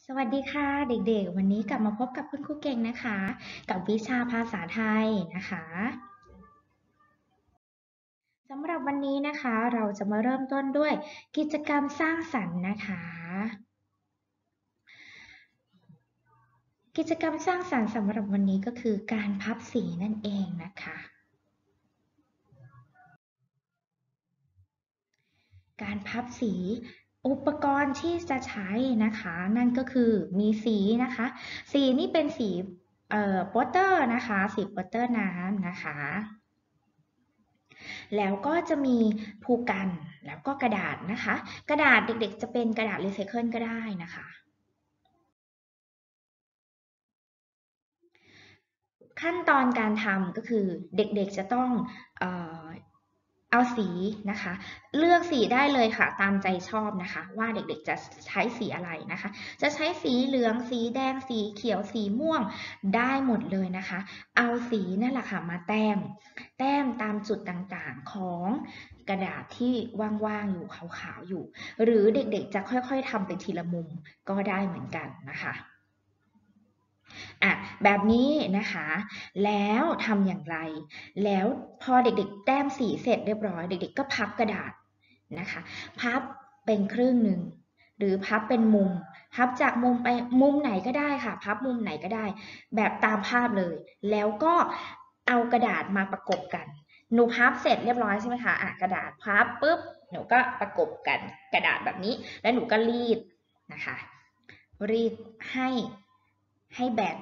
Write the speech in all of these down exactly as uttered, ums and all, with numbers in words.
สวัสดีค่ะเด็กๆวันนี้กลับมาพบกับคุณครูเก่งนะคะกับวิชาภาษาไทยนะคะสำหรับวันนี้นะคะเราจะมาเริ่มต้นด้วยกิจกรรมสร้างสรรค์นะคะกิจกรรมสร้างสรรค์สำหรับวันนี้ก็คือการพับสีนั่นเองนะคะการพับสีอุปกรณ์ที่จะใช้นะคะนั่นก็คือมีสีนะคะสีนี่เป็นสีเอ่อโปสเตอร์นะคะสีโปสเตอร์น้ำนะคะแล้วก็จะมีภูกันแล้วก็กระดาษนะคะกระดาษเด็กๆจะเป็นกระดาษรีไซเคิลก็ได้นะคะขั้นตอนการทำก็คือเด็กๆจะต้องเอ่อเอาสีนะคะเลือกสีได้เลยค่ะตามใจชอบนะคะว่าเด็กๆจะใช้สีอะไรนะคะจะใช้สีเหลืองสีแดงสีเขียวสีม่วงได้หมดเลยนะคะเอาสีนั่นแหละค่ะมาแต้มแต้มตามจุดต่างๆของกระดาษที่ว่างๆอยู่ขาวๆอยู่หรือเด็กๆจะค่อยๆทำเป็นทีละมุมก็ได้เหมือนกันนะคะอ่ะแบบนี้นะคะแล้วทำอย่างไรแล้วพอเด็กๆแต้มสีเสร็จเรียบร้อยเด็กๆก็พับกระดาษนะคะพับเป็นครึ่งหนึ่งหรือพับเป็นมุมพับจากมุมไปมุมไหนก็ได้ค่ะพับมุมไหนก็ได้แบบตามภาพเลยแล้วก็เอากระดาษมาประกบกันหนูพับเสร็จเรียบร้อยใช่ไหมคะอ่ะกระดาษพับปุ๊บหนูก็ประกบกันกระดาษแบบนี้แล้วหนูก็รีดนะคะรีดให้ให้แบน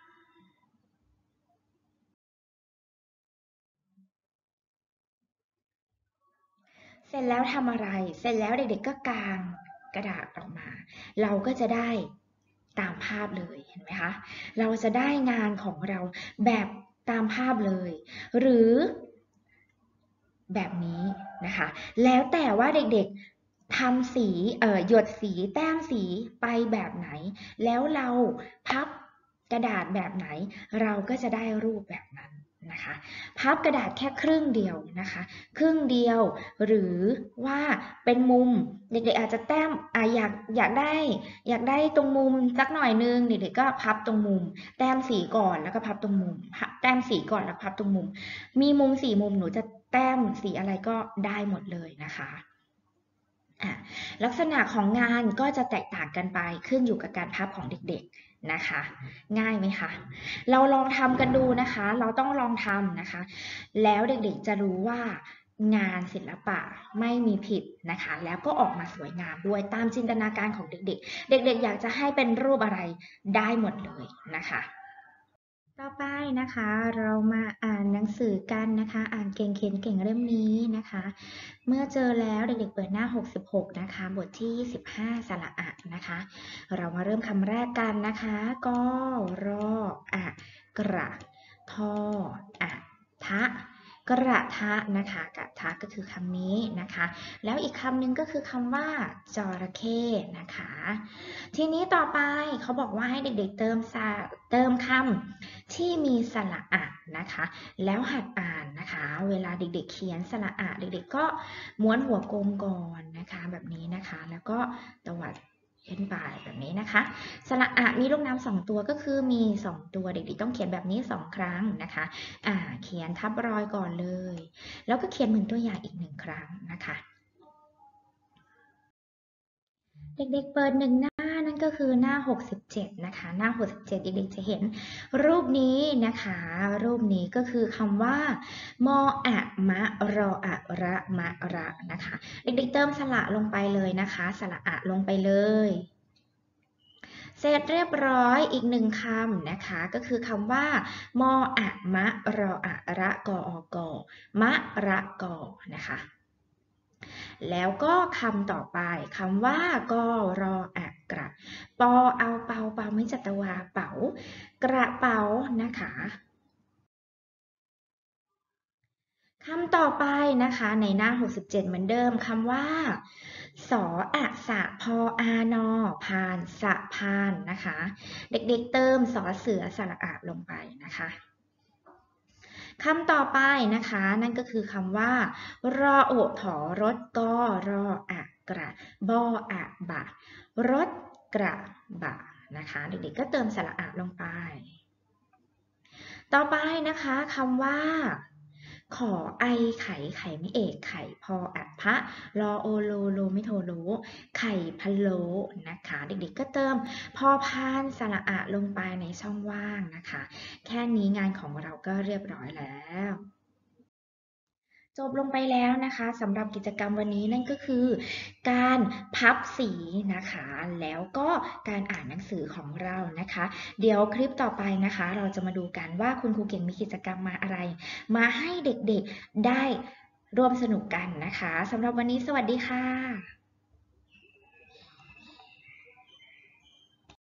เสร็จแล้วทำอะไรเสร็จแล้วเด็กๆก็กางกระดาษออกมาเราก็จะได้ตามภาพเลยเห็นไหมคะเราจะได้งานของเราแบบตามภาพเลยหรือแบบนี้นะคะแล้วแต่ว่าเด็กๆทำสีเอ่อหยดสีแต้มสีไปแบบไหนแล้วเราพับกระดาษแบบไหนเราก็จะได้รูปแบบนั้นนะคะพับกระดาษแค่ครึ่งเดียวนะคะครึ่งเดียวหรือว่าเป็นมุมเด็กๆอาจจะแต้มอ่ะอยากอยากได้อยากได้ตรงมุมสักหน่อยนึงเด็กๆก็พับตรงมุมแต้มสีก่อนแล้วก็พับตรงมุมแต้มสีก่อนแล้วพับตรงมุมมีมุมสี่มุมหนูจะแต้มสีอะไรก็ได้หมดเลยนะคะลักษณะของงานก็จะแตกต่างกันไปขึ้นอยู่กับการพับของเด็กๆนะคะง่ายไหมคะเราลองทำกันดูนะคะเราต้องลองทำนะคะแล้วเด็กๆจะรู้ว่างานศิลปะไม่มีผิดนะคะแล้วก็ออกมาสวยงามด้วยตามจินตนาการของเด็กๆเด็กๆอยากจะให้เป็นรูปอะไรได้หมดเลยนะคะต่อไปนะคะเรามาอ่านหนังสือกันนะคะอ่านเก่งเขียนเก่งเล่มนี้นะคะเมื่อเจอแล้วเด็กๆเปิดหน้าหกสิบหกนะคะบทที่ยี่สิบห้าสระอะนะคะเรามาเริ่มคำแรกกันนะคะกรออะกระทออะทะกระทะนะคะกระทะก็คือคำนี้นะคะแล้วอีกคำหนึ่งก็คือคำว่าจระเข้นะคะทีนี้ต่อไปเขาบอกว่าให้เด็กๆเติมเติมคำที่มีสระอะนะคะแล้วหัดอ่านนะคะเวลาเด็กๆเขียนสระอะเด็กๆก็ม้วนหัวกลมก่อนนะคะแบบนี้นะคะแล้วก็ตวัดขึ้นไปแบบนี้นะคะสระอะมีลูกน้ำสองตัวก็คือมีสองตัวเด็กๆต้องเขียนแบบนี้สองครั้งนะคะอ่าเขียนทับรอยก่อนเลยแล้วก็เขียนเหมือนตัวอย่างอีกหนึ่งครั้งนะคะเด็กๆเปิดหนึ่งหน้านั่นก็คือหน้าหกสิบเจ็ดนะคะหน้าหกสิบเจ็ดเด็กๆจะเห็นรูปนี้นะคะรูปนี้ก็คือคำว่ามออะมะรออะระมะระนะคะเด็กๆเติมสระลงไปเลยนะคะสระอะลงไปเลยเสร็จเรียบร้อยอีกหนึ่งคำนะคะก็คือคำว่ามออะมะรออะระกออกอมะระกอนะคะแล้วก็คำต่อไปคำว่ากรออะกระปอเอาเปาเปาไม่จัตวาเป๋ากระเป๋านะคะคำต่อไปนะคะในหน้าหกสิบเจ็ดเหมือนเดิมคำว่าสออะสะพออานอพานสะพานนะคะเด็กๆเติมสอเสือสระอะลงไปนะคะคำต่อไปนะคะนั่นก็คือคำว่ารอโอถอรถก็รออะกระบออะบะรถกระบะนะคะ เด็กๆก็เติมสระอะลงไปต่อไปนะคะคำว่าขอไอไข่ไข่ไม่เอกไข่พออัดพะรอโอโลโลไม่โทโลไข่พะโล้นะคะเด็กๆก็เติมพอพานสระอะลงไปในช่องว่างนะคะแค่นี้งานของเราก็เรียบร้อยแล้วจบลงไปแล้วนะคะสำหรับกิจกรรมวันนี้นั่นก็คือการพับสีนะคะแล้วก็การอ่านหนังสือของเรานะคะเดี๋ยวคลิปต่อไปนะคะเราจะมาดูกันว่าคุณครูเก่งมีกิจกรรมมาอะไรมาให้เด็กๆได้ร่วมสนุกกันนะคะสำหรับวันนี้สวัสดีค่ะ